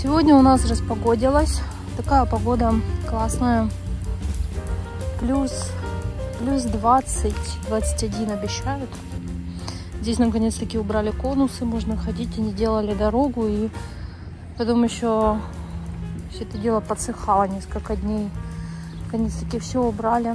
Сегодня у нас распогодилось. Такая погода классная. Плюс 20-21 обещают. Здесь наконец-таки убрали конусы, можно ходить, и не делали дорогу. И потом еще все это дело подсыхало несколько дней. Наконец-таки все убрали.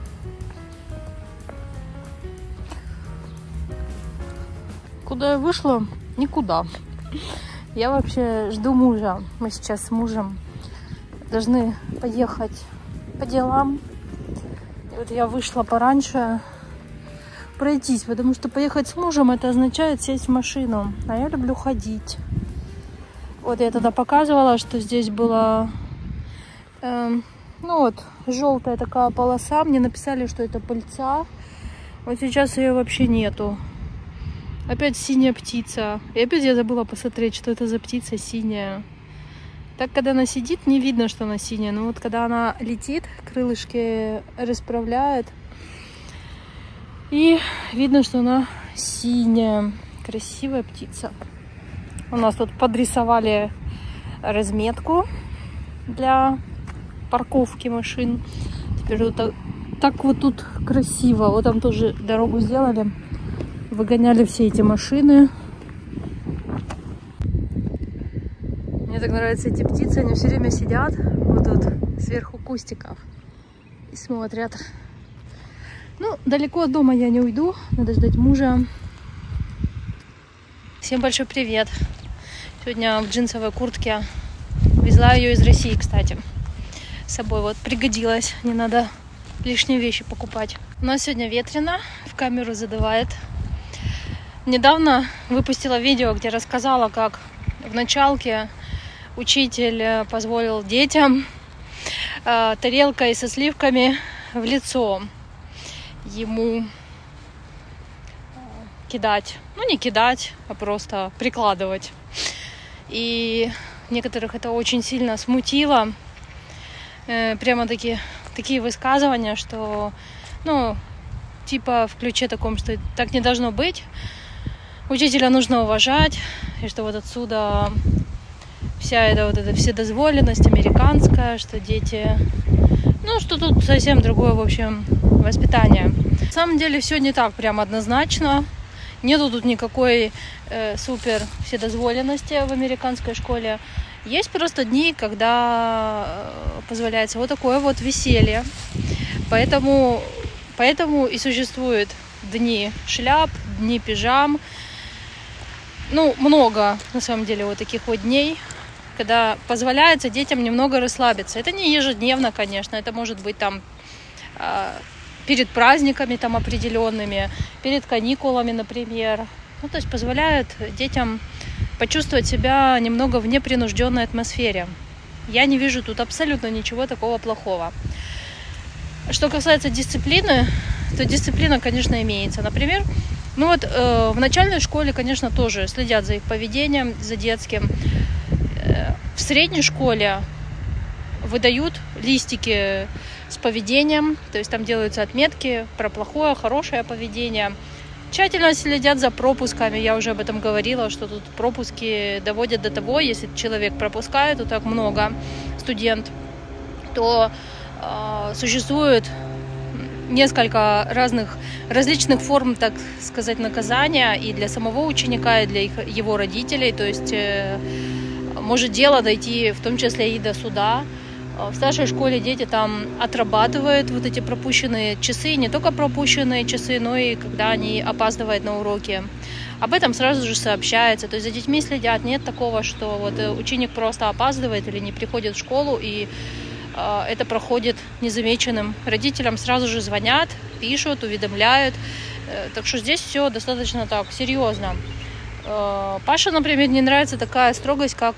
Куда я вышла? Никуда. Я вообще жду мужа. Мы сейчас с мужем должны поехать по делам. И вот я вышла пораньше пройтись, потому что поехать с мужем это означает сесть в машину. А я люблю ходить. Вот я тогда показывала, что здесь была желтая такая полоса. Мне написали, что это пыльца. Вот сейчас ее вообще нету. Опять синяя птица. И опять я забыла посмотреть, что это за птица синяя. Так, когда она сидит, не видно, что она синяя. Но вот когда она летит, крылышки расправляет. И видно, что она синяя. Красивая птица. У нас тут подрисовали разметку для парковки машин. Теперь вот так вот тут красиво. Вот там тоже дорогу сделали. Выгоняли все эти машины. Мне так нравятся эти птицы. Они все время сидят вот тут сверху кустиков и смотрят. Ну, далеко от дома я не уйду. Надо ждать мужа. Всем большой привет. Сегодня в джинсовой куртке. Везла ее из России, кстати. С собой вот пригодилась. Не надо лишние вещи покупать. У нас сегодня ветрено. В камеру задувает. Недавно выпустила видео, где рассказала, как в началке учитель позволил детям тарелкой со сливками в лицо ему кидать. Ну, не кидать, а просто прикладывать. И некоторых это очень сильно смутило. Прямо такие высказывания, что, типа в ключе таком, что так не должно быть. Учителя нужно уважать, и что вот отсюда вся эта вседозволенность американская, что дети... что тут совсем другое, в общем, воспитание. На самом деле все не так прям однозначно. Нету тут никакой супер вседозволенности в американской школе. Есть просто дни, когда позволяется вот такое вот веселье. Поэтому и существуют дни шляп, дни пижам. Много, на самом деле, вот таких вот дней, когда позволяется детям немного расслабиться. Это не ежедневно, конечно, это может быть там перед праздниками там определенными, перед каникулами, например. То есть позволяет детям почувствовать себя немного в непринужденной атмосфере. Я не вижу тут абсолютно ничего такого плохого. Что касается дисциплины, то дисциплина, конечно, имеется. Например, в начальной школе, конечно, тоже следят за их поведением, за детским. В средней школе выдают листики с поведением, то есть там делаются отметки про плохое, хорошее поведение. Тщательно следят за пропусками, я уже об этом говорила, что тут пропуски доводят до того, если человек пропускает, вот так много, студент, то существует несколько различных форм, так сказать, наказания и для самого ученика, и для его родителей. То есть может дело дойти в том числе и до суда. В старшей школе дети там отрабатывают вот эти пропущенные часы, не только пропущенные часы, но и когда они опаздывают на уроки. Об этом сразу же сообщается. То есть за детьми следят. Нет такого, что вот ученик просто опаздывает или не приходит в школу, и это проходит незамеченным. Родителям сразу же звонят, пишут, уведомляют. Так что здесь все достаточно так серьезно. Паше, например, не нравится такая строгость, как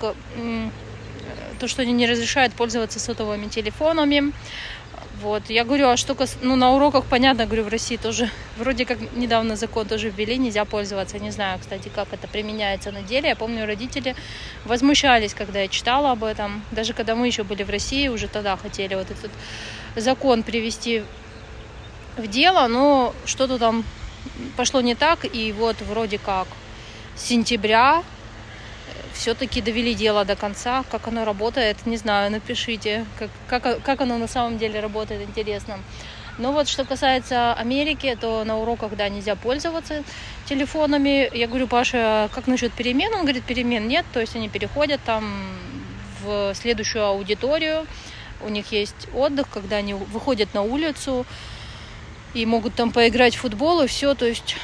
то, что они не разрешают пользоваться сотовыми телефонами. Вот. Я говорю, а что на уроках, понятно, говорю, в России тоже вроде как недавно закон тоже ввели, нельзя пользоваться. Не знаю, кстати, как это применяется на деле. Я помню, родители возмущались, когда я читала об этом. Даже когда мы еще были в России, уже тогда хотели вот этот закон привести в дело, но что-то там пошло не так. И вот вроде как с сентября все-таки довели дело до конца. Как оно работает, не знаю, напишите, как оно на самом деле работает, интересно. Но вот что касается Америки, то на уроках, да, нельзя пользоваться телефонами. Я говорю: Паша, как насчет перемен? Он говорит: перемен нет, то есть они переходят там в следующую аудиторию. У них есть отдых, когда они выходят на улицу и могут там поиграть в футбол и все. То есть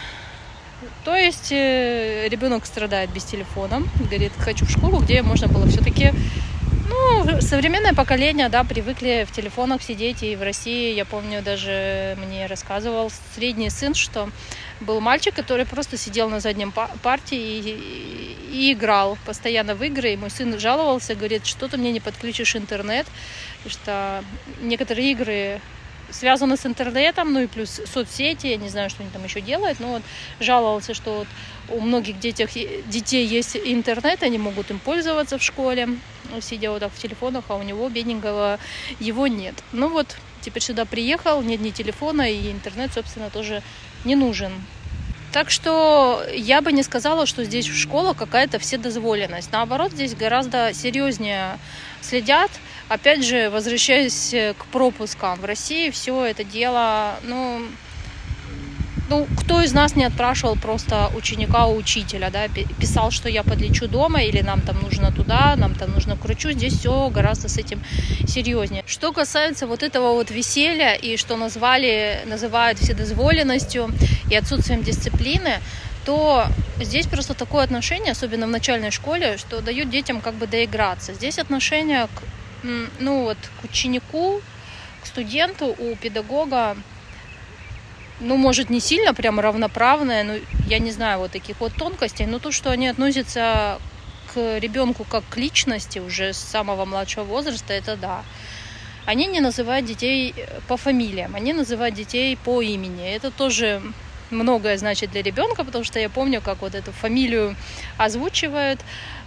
ребенок страдает без телефона. Говорит: хочу в школу, где можно было все-таки... современное поколение, да, привыкли в телефонах сидеть. И в России, я помню, даже мне рассказывал средний сын, что был мальчик, который просто сидел на заднем парте и играл постоянно в игры. И мой сын жаловался, говорит: что ты мне не подключишь интернет, потому что некоторые игры связаны с интернетом, ну и плюс соцсети, я не знаю, что они там еще делают, но вот жаловался, что вот у многих детей есть интернет, они могут им пользоваться в школе, сидя вот так в телефонах, а у него, бедненького, его нет. Ну вот, теперь сюда приехал, нет ни телефона, и интернет, собственно, тоже не нужен. Так что я бы не сказала, что здесь в школах какая-то вседозволенность. Наоборот, здесь гораздо серьезнее следят. Опять же, возвращаясь к пропускам. В России все это дело, кто из нас не отпрашивал просто ученика у учителя, да, писал, что я подлечу дома, или нам там нужно туда, нам там нужно к врачу. Здесь все гораздо с этим серьезнее. Что касается вот этого вот веселья и что называют вседозволенностью и отсутствием дисциплины, то здесь просто такое отношение, особенно в начальной школе, что дают детям как бы доиграться. Здесь отношение к ученику, к студенту у педагога, может, не сильно прям равноправное, я не знаю вот таких вот тонкостей, но то, что они относятся к ребенку как к личности уже с самого младшего возраста, это да. Они не называют детей по фамилиям, они называют детей по имени. Это тоже многое значит для ребенка, потому что я помню, как вот эту фамилию озвучивают.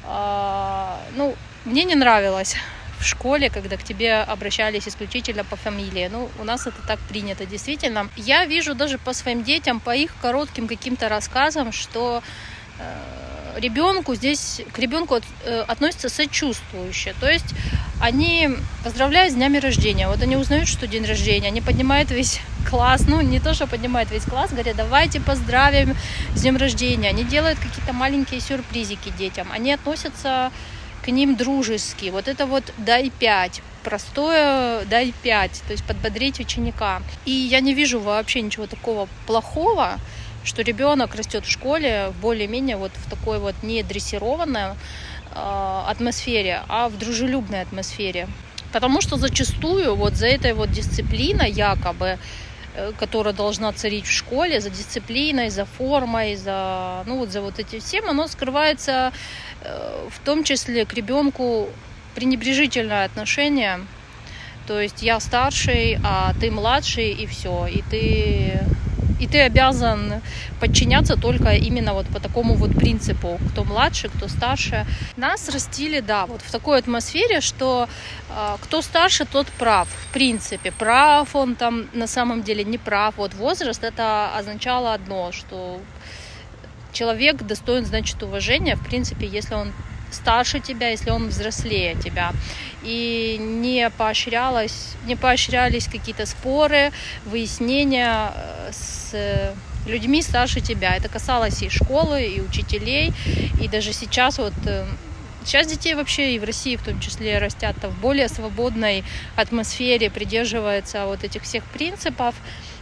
Мне не нравилось в школе, когда к тебе обращались исключительно по фамилии. У нас это так принято, действительно. Я вижу даже по своим детям, по их коротким каким-то рассказам, что к ребенку относятся сочувствующе. То есть они поздравляют с днями рождения. Вот они узнают, что день рождения, они поднимают весь класс, не то, что поднимают весь класс, говорят: давайте поздравим с днем рождения. Они делают какие-то маленькие сюрпризики детям. Они относятся к ним дружески. Вот это вот дай 5, простое дай 5, то есть подбодрить ученика. И я не вижу вообще ничего такого плохого, что ребенок растет в школе в более-менее вот в такой вот не дрессированной атмосфере, а в дружелюбной атмосфере. Потому что зачастую вот за этой вот дисциплиной якобы, которая должна царить в школе, за дисциплиной, за формой, за вот этим всем, оно скрывается в том числе к ребенку пренебрежительное отношение. То есть я старший, а ты младший, и все. И ты обязан подчиняться только именно вот по такому вот принципу. Кто младше, кто старше. Нас растили, да, вот в такой атмосфере, что кто старше, тот прав. В принципе, прав он там на самом деле не прав. Вот возраст, это означало одно, что человек достоин, значит, уважения, в принципе, если он старше тебя, если он взрослее тебя. И не поощрялись какие-то споры, выяснения с людьми старше тебя. Это касалось и школы, и учителей, и даже сейчас сейчас детей вообще и в России в том числе растят в более свободной атмосфере, придерживаются вот этих всех принципов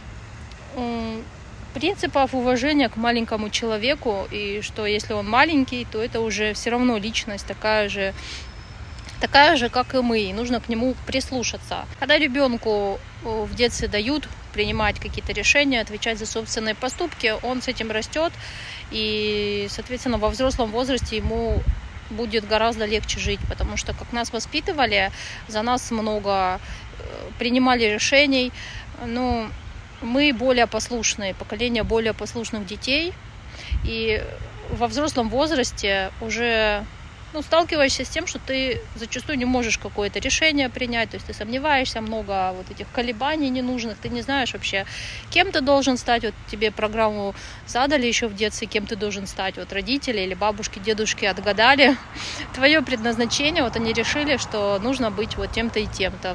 уважения к маленькому человеку, и что если он маленький, то это уже все равно личность такая же, как и мы, и нужно к нему прислушаться. Когда ребенку в детстве дают принимать какие-то решения, отвечать за собственные поступки, он с этим растет, и, соответственно, во взрослом возрасте ему будет гораздо легче жить, потому что как нас воспитывали, за нас много принимали решений, мы более послушные, поколение более послушных детей, и во взрослом возрасте уже сталкиваешься с тем, что ты зачастую не можешь какое-то решение принять, то есть ты сомневаешься, много вот этих колебаний ненужных, ты не знаешь вообще, кем ты должен стать, вот тебе программу задали еще в детстве, кем ты должен стать, вот родители или бабушки, дедушки отгадали твое предназначение, вот они решили, что нужно быть вот тем-то и тем-то,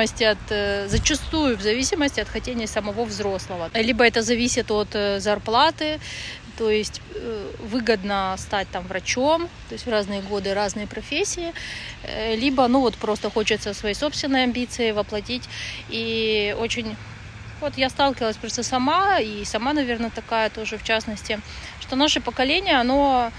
зачастую в зависимости от хотения самого взрослого, либо это зависит от зарплаты, то есть выгодно стать там врачом, то есть в разные годы разные профессии, либо, просто хочется свои собственные амбиции воплотить. И очень, я сталкивалась просто сама, наверное, такая тоже в частности, что наше поколение, оно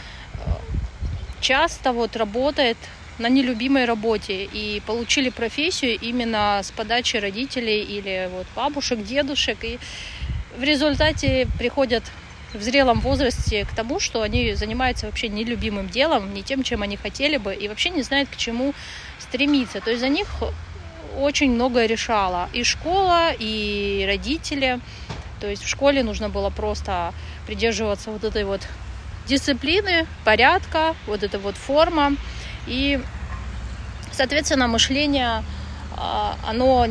часто работает на нелюбимой работе и получили профессию именно с подачи родителей или бабушек, дедушек, и в результате приходят в зрелом возрасте к тому, что они занимаются вообще нелюбимым делом, не тем, чем они хотели бы, и вообще не знают, к чему стремиться. То есть за них очень многое решала и школа, и родители. То есть в школе нужно было просто придерживаться этой дисциплины, порядка, эта форма. И, соответственно, мышление, оно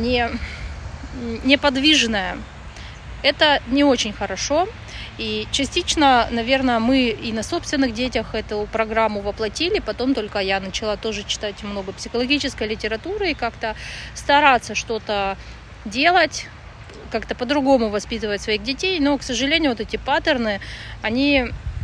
неподвижное. Это не очень хорошо. И частично, наверное, мы и на собственных детях эту программу воплотили. Потом только я начала тоже читать много психологической литературы и как-то стараться что-то делать, как-то по-другому воспитывать своих детей. Но, к сожалению, эти паттерны, они,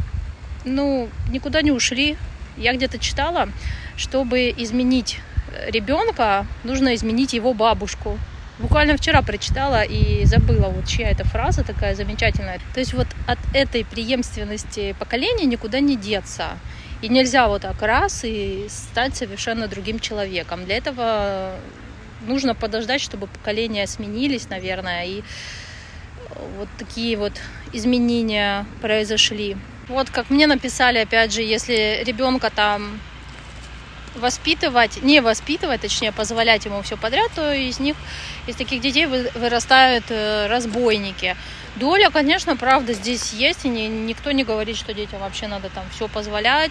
никуда не ушли. Я где-то читала, чтобы изменить ребенка, нужно изменить его бабушку. Буквально вчера прочитала и забыла, чья это фраза такая замечательная. То есть от этой преемственности поколений никуда не деться. И нельзя так раз и стать совершенно другим человеком. Для этого нужно подождать, чтобы поколения сменились, наверное, и такие изменения произошли. Как мне написали, опять же, если ребенка там не воспитывать, точнее, позволять ему все подряд, то из таких детей вырастают разбойники. Доля, конечно, правда, здесь есть, и никто не говорит, что детям вообще надо там все позволять.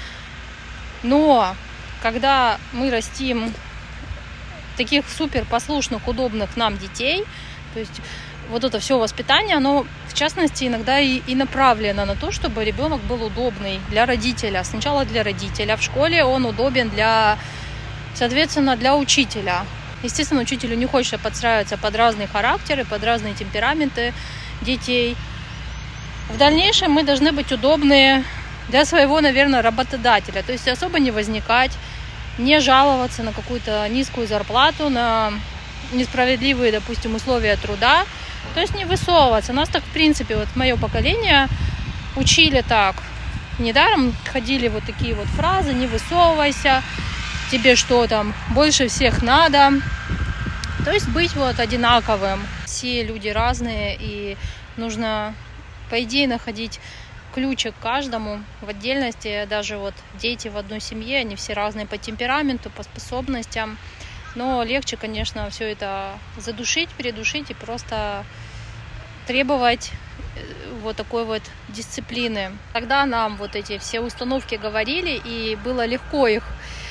Но когда мы растим таких супер послушных, удобных нам детей, то есть это все воспитание, оно, в частности, иногда и направлено на то, чтобы ребенок был удобный для родителя. Сначала для родителя. В школе он удобен соответственно, для учителя. Естественно, учителю не хочется подстраиваться под разные характеры, под разные темпераменты детей. В дальнейшем мы должны быть удобны для своего, наверное, работодателя. То есть особо не возникать, не жаловаться на какую-то низкую зарплату, на несправедливые, допустим, условия труда. То есть не высовываться. Нас так, в принципе, мое поколение учили так. Недаром ходили такие фразы: не высовывайся, тебе что там, больше всех надо. То есть быть одинаковым. Все люди разные, и нужно, по идее, находить ключик к каждому в отдельности. Даже дети в одной семье, они все разные по темпераменту, по способностям. Но легче, конечно, все это задушить, передушить и просто требовать такой дисциплины. Тогда нам эти все установки говорили, и было легко их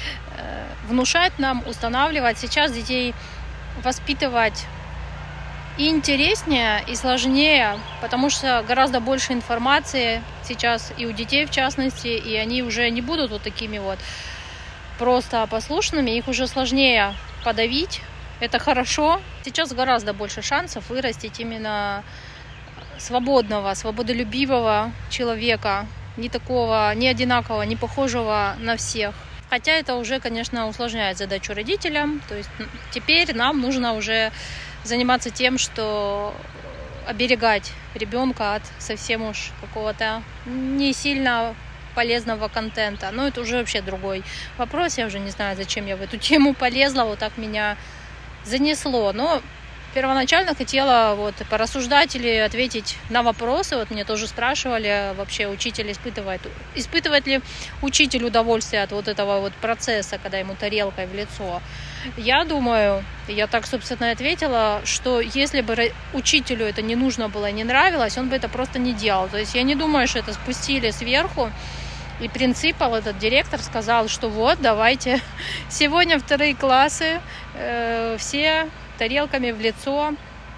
внушать нам, устанавливать. Сейчас детей воспитывать и интереснее, и сложнее, потому что гораздо больше информации сейчас и у детей, в частности, и они уже не будут такими просто послушными, их уже сложнее подавить. Это хорошо. Сейчас гораздо больше шансов вырастить именно свободного, свободолюбивого человека, не одинакового, не похожего на всех. Хотя это уже, конечно, усложняет задачу родителям. То есть теперь нам нужно уже заниматься тем, что оберегать ребенка от совсем уж какого-то не сильно полезного контента. Но это уже вообще другой вопрос. Я уже не знаю, зачем я в эту тему полезла. Так меня занесло. Но первоначально хотела порассуждать или ответить на вопросы. Мне тоже спрашивали, вообще учитель испытывает ли учитель удовольствие от этого процесса, когда ему тарелкой в лицо. Я думаю, я так, собственно, и ответила, что если бы учителю это не нужно было, не нравилось, он бы это просто не делал. То есть я не думаю, что это спустили сверху И принципал, этот директор, сказал, что вот, давайте, сегодня 2 классы, все тарелками в лицо,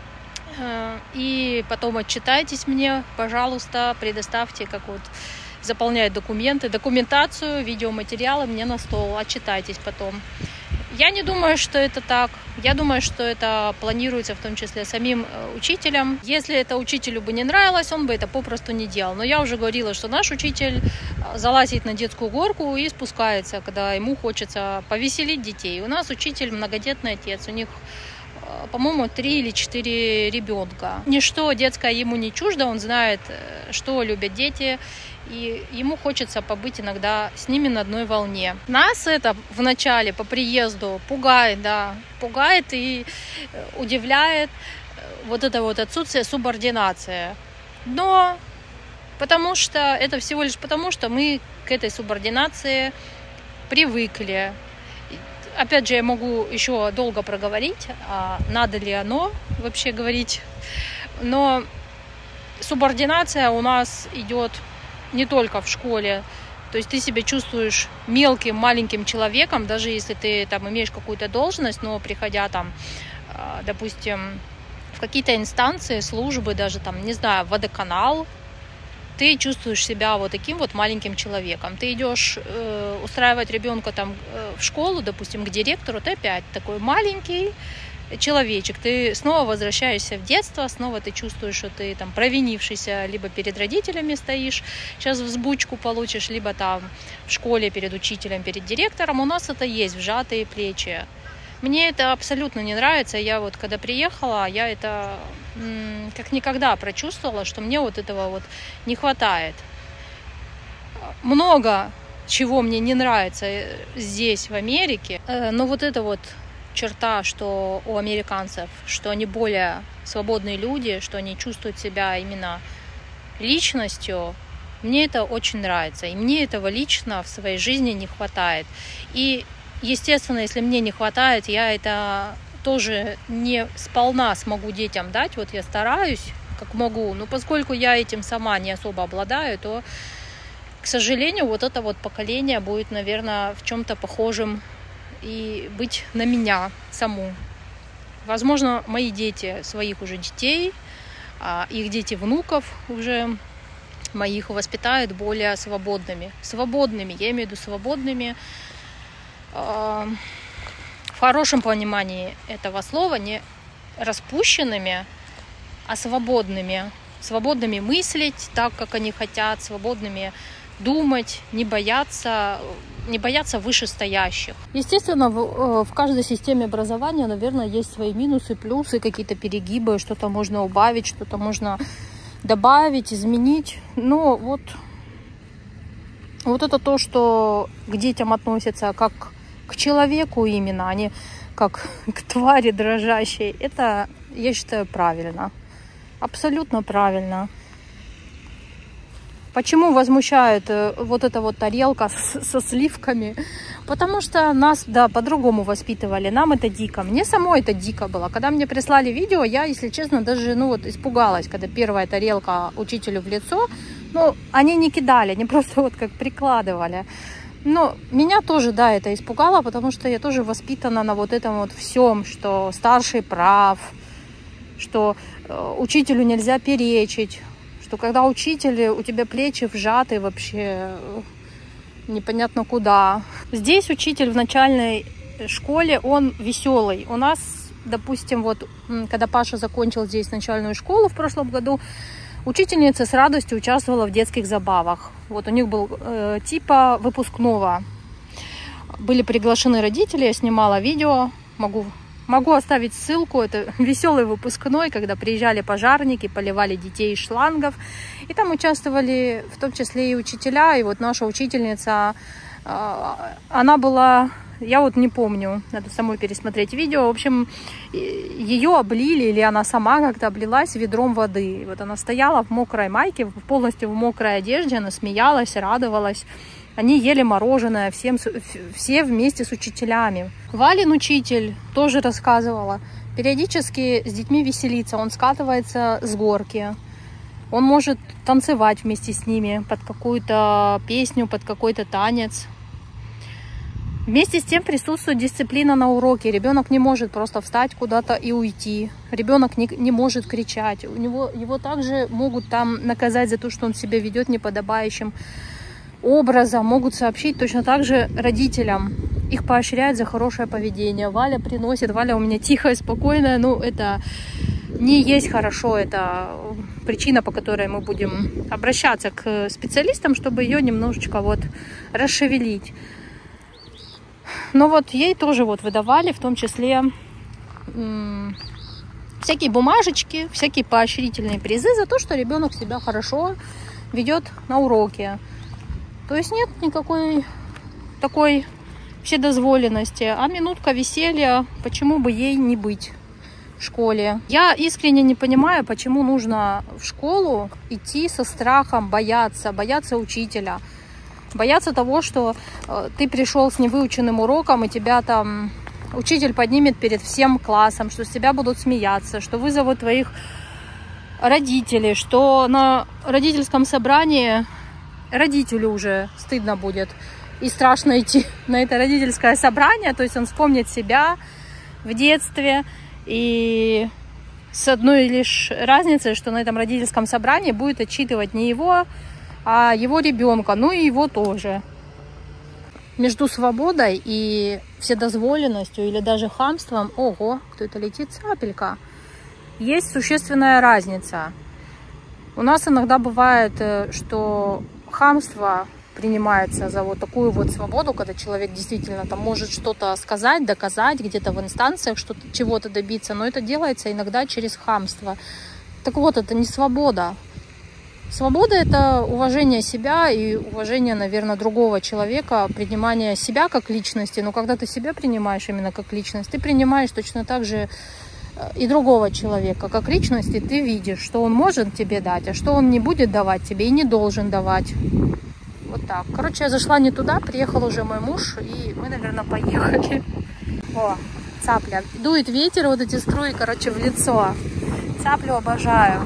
и потом отчитайтесь мне, пожалуйста, предоставьте, как вот заполнять документы, документацию, видеоматериалы мне на стол, отчитайтесь потом. Я не думаю, что это так. Я думаю, что это планируется в том числе самим учителем. Если это учителю бы не нравилось, он бы это попросту не делал. Но я уже говорила, что наш учитель залазит на детскую горку и спускается, когда ему хочется повеселить детей. У нас учитель многодетный отец, у них, по-моему, 3 или 4 ребенка. Ничто детское ему не чуждо, он знает, что любят дети, и ему хочется побыть иногда с ними на одной волне. Нас это в начале по приезду пугает, да, пугает и удивляет вот это вот отсутствие субординации. Но потому что это всего лишь потому, что мы к этой субординации привыкли. Опять же, я могу еще долго проговорить, надо ли оно вообще говорить. Но субординация у нас идет не только в школе. То есть ты себя чувствуешь мелким, маленьким человеком, даже если ты там имеешь какую-то должность, но приходя там, допустим, в какие-то инстанции, службы, даже там, не знаю, водоканал, ты чувствуешь себя вот таким вот маленьким человеком. Ты идешь устраивать ребенка там в школу, допустим, к директору, ты опять такой маленький человечек. Ты снова возвращаешься в детство, снова ты чувствуешь, что ты там провинившийся, либо перед родителями стоишь, сейчас взбучку получишь, либо там в школе перед учителем, перед директором. У нас это есть, вжатые плечи. Мне это абсолютно не нравится. Я вот когда приехала, я это как никогда прочувствовала, что мне вот этого вот не хватает. Много чего мне не нравится здесь, в Америке, но вот это вот черта, что у американцев, что они более свободные люди, что они чувствуют себя именно личностью, мне это очень нравится. И мне этого лично в своей жизни не хватает. И, естественно, если мне не хватает, я это тоже не сполна смогу детям дать. Вот я стараюсь, как могу. Но поскольку я этим сама не особо обладаю, то, к сожалению, вот это вот поколение будет, наверное, в чем-то похожим и быть на меня саму. Возможно, мои дети, своих уже детей, их дети внуков уже моих воспитают более свободными. Свободными, я имею в виду свободными в хорошем понимании этого слова, не распущенными, а свободными. Свободными мыслить так, как они хотят, свободными думать, не бояться вышестоящих. Естественно, в каждой системе образования, наверное, есть свои минусы, плюсы, какие-то перегибы, что-то можно убавить, что-то можно добавить, изменить. Но вот это то, что к детям относятся как к человеку именно, а не как к твари дрожащей. Это, я считаю, правильно. Абсолютно правильно. Почему возмущает вот эта вот тарелка со сливками? Потому что нас, да, по-другому воспитывали. Нам это дико. Мне самой это дико было. Когда мне прислали видео, я, если честно, даже, испугалась, когда первая тарелка учителю в лицо. Они не кидали, они просто вот как прикладывали. Но меня тоже, да, это испугало, потому что я тоже воспитана на вот этом вот всем, что старший прав, что учителю нельзя перечить, что когда учитель, у тебя плечи вжаты вообще непонятно куда. Здесь учитель в начальной школе, он веселый. У нас, допустим, вот когда Паша закончил здесь начальную школу в прошлом году, учительница с радостью участвовала в детских забавах. Вот у них был типа выпускного. Были приглашены родители, я снимала видео, могу оставить ссылку. Это веселый выпускной, когда приезжали пожарники, поливали детей из шлангов. И там участвовали в том числе и учителя. И вот наша учительница, она была, я вот не помню, надо самой пересмотреть видео. В общем, ее облили, или она сама как-то облилась ведром воды. И вот она стояла в мокрой майке, полностью в мокрой одежде, она смеялась, радовалась. Они ели мороженое, все вместе с учителями. Валин учитель тоже рассказывала. Периодически с детьми веселится. Он скатывается с горки. Он может танцевать вместе с ними под какую-то песню, под какой-то танец. Вместе с тем присутствует дисциплина на уроке. Ребенок не может просто встать куда-то и уйти. Ребенок не может кричать. Его также могут там наказать за то, что он себя ведет неподобающим образом. Могут сообщить точно так же родителям. Их поощряют за хорошее поведение. Валя приносит. Валя у меня тихая, спокойная. Ну, это не есть хорошо. Это причина, по которой мы будем обращаться к специалистам, чтобы ее немножечко вот расшевелить. Но вот ей тоже вот выдавали, в том числе всякие бумажечки, всякие поощрительные призы за то, что ребенок себя хорошо ведет на уроке. То есть нет никакой такой вседозволенности, а минутка веселья, почему бы ей не быть в школе. Я искренне не понимаю, почему нужно в школу идти со страхом, бояться учителя. Бояться того, что ты пришел с невыученным уроком, и тебя там учитель поднимет перед всем классом, что с тебя будут смеяться, что вызовут твоих родителей, что на родительском собрании родителю уже стыдно будет и страшно идти на это родительское собрание. То есть он вспомнит себя в детстве, и с одной лишь разницей, что на этом родительском собрании будет отчитывать не его, а его ребенка, ну и его тоже. Между свободой и вседозволенностью или даже хамством, ого, кто это летит, цапелька, есть существенная разница. У нас иногда бывает, что хамство принимается за вот такую вот свободу, когда человек действительно там может что-то сказать, доказать, где-то в инстанциях что-то, чего-то добиться, но это делается иногда через хамство. Так вот, это не свобода. Свобода – это уважение себя и уважение, наверное, другого человека, принимание себя как личности. Но когда ты себя принимаешь именно как личность, ты принимаешь точно так же и другого человека как личность, и ты видишь, что он может тебе дать, а что он не будет давать тебе и не должен давать. Вот так. Короче, я зашла не туда, приехал уже мой муж, и мы, наверное, поехали. О, цапля. Дует ветер, вот эти струи, короче, в лицо. Цаплю обожаю.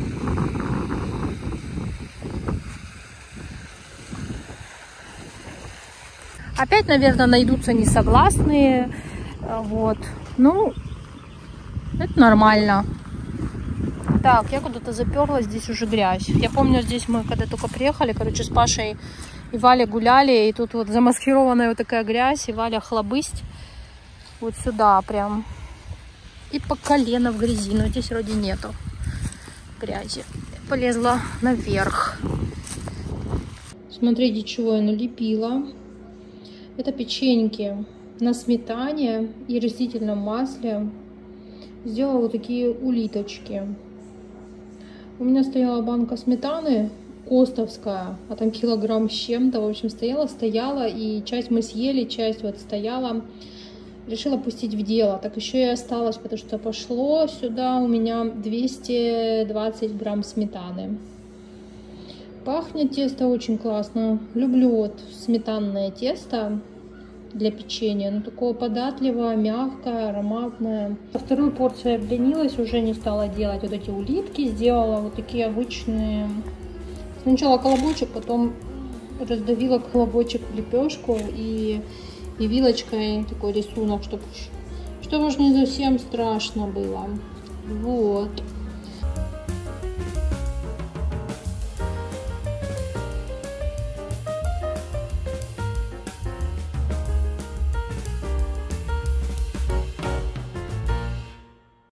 Опять, наверное, найдутся несогласные. Вот. Ну, это нормально. Так, я куда-то заперлась, здесь уже грязь. Я помню, здесь мы, когда только приехали, короче, с Пашей и Валей гуляли, и тут вот замаскированная вот такая грязь, и Валя хлобысть вот сюда прям. И по колено в грязи, но здесь вроде нету грязи. Полезла наверх. Смотрите, чего я налепила. Это печеньки на сметане и растительном масле. Сделала вот такие улиточки. У меня стояла банка сметаны костовская, а там килограмм с чем-то. В общем, стояла, и часть мы съели, часть вот стояла. Решила пустить в дело. Так еще и осталось, потому что пошло сюда у меня 220 грамм сметаны. Пахнет тесто очень классно. Люблю вот сметанное тесто для печенья. Оно такое податливое, мягкое, ароматное. Вторую порцию я обленилась, уже не стала делать вот эти улитки. Сделала вот такие обычные. Сначала колобочек, потом раздавила колобочек в лепешку и вилочкой такой рисунок, чтобы уж не совсем страшно было. Вот.